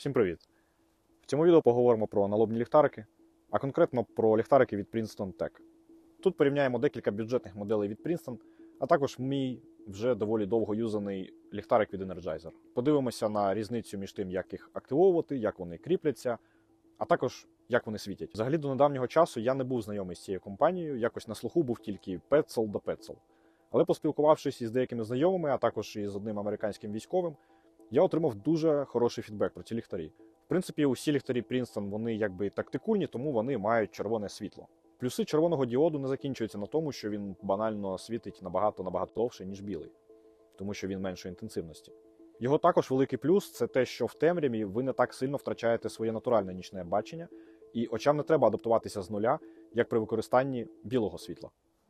Всім привіт! В цьому відео поговоримо про налобні ліхтарики, а конкретно про ліхтарики від Princeton Tech. Тут порівняємо декілька бюджетних моделей від Princeton, а також мій вже доволі довго юзаний ліхтарик від Energizer. Подивимося на різницю між тим, як їх активовувати, як вони кріпляться, а також як вони світять. Взагалі до недавнього часу я не був знайомий з цією компанією, якось на слуху був тільки Petzl да Petzl. Але поспілкувавшись із деякими знайомими, а також із одним американським військовим, я отримав дуже хороший фідбек про ці ліхтарі. В принципі, усі ліхтарі Princeton, вони якби тактикульні, тому вони мають червоне світло. Плюси червоного діоду не закінчуються на тому, що він банально світить набагато довше, ніж білий, тому що він меншої інтенсивності. Його також великий плюс – це те, що в темряві ви не так сильно втрачаєте своє натуральне нічне бачення, і очам не треба адаптуватися з нуля, як при використанні білого світла.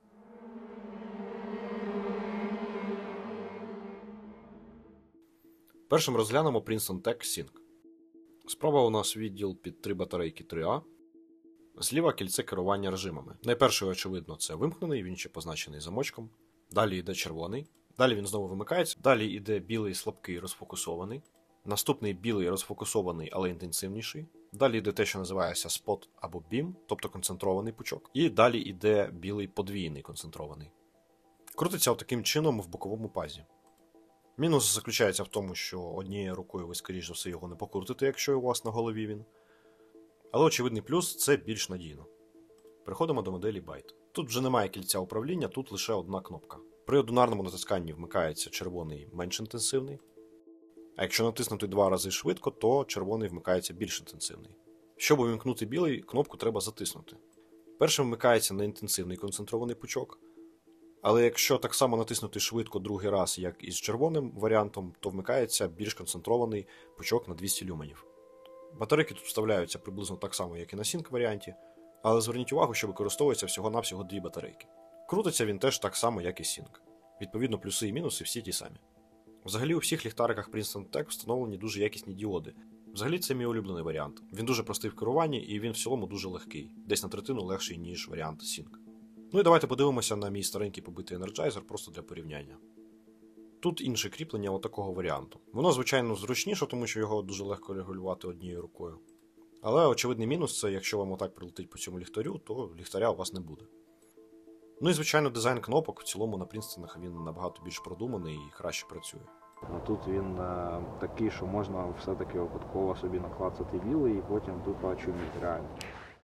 Першим розглянемо Princeton Tech Sync. Справа у нас відділ під 3 батарейки 3А. Зліва кільце керування режимами. Найперший, очевидно, це вимкнений, він ще позначений замочком. Далі йде червоний. Далі він знову вимикається. Далі йде білий слабкий розфокусований. Наступний білий розфокусований, але інтенсивніший. Далі йде те, що називається Spot або Beam, тобто концентрований пучок. І далі йде білий подвійний концентрований. Крутиться отаким чином в боковому пазі. Мінус заключається в тому, що однією рукою ви, скоріш за все, його не покрутите, якщо у вас на голові він. Але очевидний плюс – це більш надійно. Переходимо до моделі Byte. Тут вже немає кільця управління, тут лише одна кнопка. При одинарному натисканні вмикається червоний менш інтенсивний. А якщо натиснути 2 рази швидко, то червоний вмикається більш інтенсивний. Щоб увімкнути білий, кнопку треба затиснути. Першим вмикається неінтенсивний концентрований пучок. Але якщо так само натиснути швидко другий раз, як і з червоним варіантом, то вмикається більш концентрований пучок на 200 люменів. Батарейки тут вставляються приблизно так само, як і на Sync варіанті, але зверніть увагу, що використовується всього-навсього 2 батарейки. Крутиться він теж так само, як і Sync. Відповідно, плюси і мінуси всі ті самі. Взагалі у всіх ліхтариках Princeton Tech встановлені дуже якісні діоди. Взагалі це мій улюблений варіант. Він дуже простий в керуванні і він в цілому дуже легкий. Десь на третину легший, ніж варіант Sync. Ну і давайте подивимося на мій старенький побитий Energizer просто для порівняння. Тут інше кріплення отакого варіанту. Воно, звичайно, зручніше, тому що його дуже легко регулювати однією рукою. Але очевидний мінус – це якщо вам отак прилетить по цьому ліхтарю, то ліхтаря у вас не буде. Ну і, звичайно, дизайн кнопок в цілому на Принстонах він набагато більш продуманий і краще працює. Тут він такий, що можна все-таки випадково собі наклацати білий і потім тупо очуміти реально.